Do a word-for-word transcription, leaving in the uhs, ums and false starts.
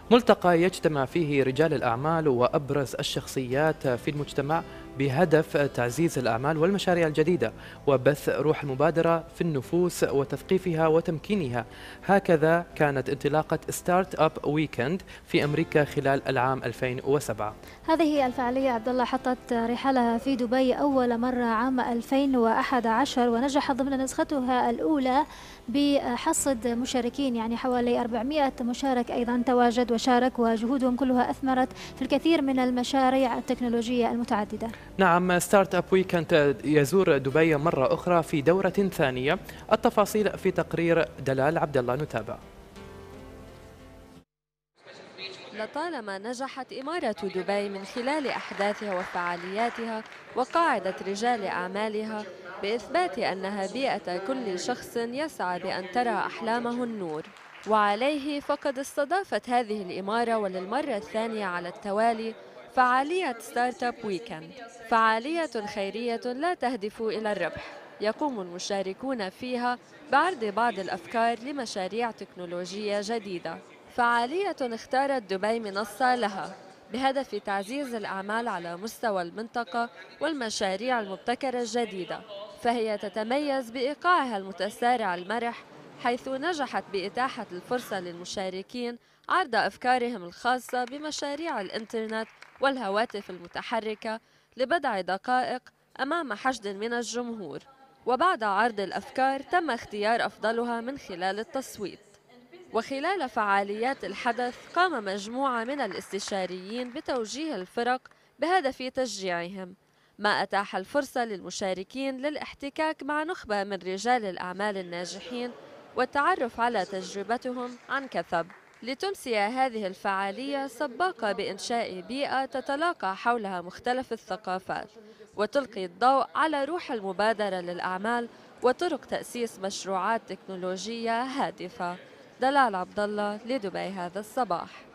ملتقى يجتمع فيه رجال الأعمال وأبرز الشخصيات في المجتمع بهدف تعزيز الأعمال والمشاريع الجديدة وبث روح المبادرة في النفوس وتثقيفها وتمكينها. هكذا كانت انطلاقة ستارت أب ويكند في أمريكا خلال العام ألفين وسبعة. هذه الفعالية عبد الله حطت رحالها في دبي أول مرة عام ألفين وأحد عشر، ونجحت ضمن نسختها الأولى بحصد مشاركين، يعني حوالي أربعمئة مشارك أيضا تواجد وشارك، وجهودهم كلها أثمرت في الكثير من المشاريع التكنولوجية المتعددة. نعم، ستارت اب ويكند يزور دبي مرة أخرى في دورة ثانية. التفاصيل في تقرير دلال عبد الله، نتابع. لطالما نجحت إمارة دبي من خلال أحداثها وفعالياتها وقاعدة رجال أعمالها بإثبات أنها بيئة كل شخص يسعى بأن ترى أحلامه النور. وعليه فقد استضافت هذه الإمارة وللمرة الثانية على التوالي فعالية ستارت اب ويكند، فعالية خيرية لا تهدف إلى الربح. يقوم المشاركون فيها بعرض بعض الأفكار لمشاريع تكنولوجية جديدة. فعالية اختارت دبي منصة لها بهدف تعزيز الأعمال على مستوى المنطقة والمشاريع المبتكرة الجديدة، فهي تتميز بإيقاعها المتسارع المرح، حيث نجحت بإتاحة الفرصة للمشاركين عرض أفكارهم الخاصة بمشاريع الإنترنت والهواتف المتحركة لبضع دقائق أمام حشد من الجمهور. وبعد عرض الأفكار تم اختيار أفضلها من خلال التصويت. وخلال فعاليات الحدث قام مجموعة من الاستشاريين بتوجيه الفرق بهدف تشجيعهم، ما أتاح الفرصة للمشاركين للاحتكاك مع نخبة من رجال الأعمال الناجحين والتعرف على تجربتهم عن كثب. لتمسي هذه الفعالية سباقة بإنشاء بيئة تتلاقى حولها مختلف الثقافات وتلقي الضوء على روح المبادرة للأعمال وطرق تأسيس مشروعات تكنولوجية هادفة. دلال عبد الله، لدبي هذا الصباح.